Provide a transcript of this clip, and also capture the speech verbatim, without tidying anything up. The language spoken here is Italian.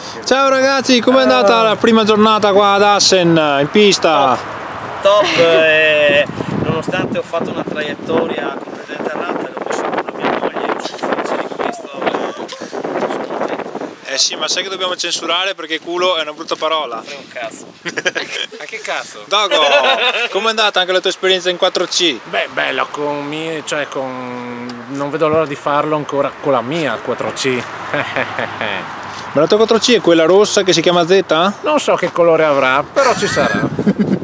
Ciao ragazzi, com'è andata la prima giornata qua ad Assen, in pista? Top, top eh, nonostante ho fatto una traiettoria completamente errata e l'ho messo con mia moglie, io sono felice di questo. Eh sì, ma sai che dobbiamo censurare perché culo è una brutta parola. Frega un cazzo. Ma che cazzo? Dogo, com'è andata anche la tua esperienza in quattro C? Beh, bella, con mie, cioè con... non vedo l'ora di farlo ancora con la mia quattro C. Ma la tua quattro C è quella rossa che si chiama Z? Non so che colore avrà, però ci sarà.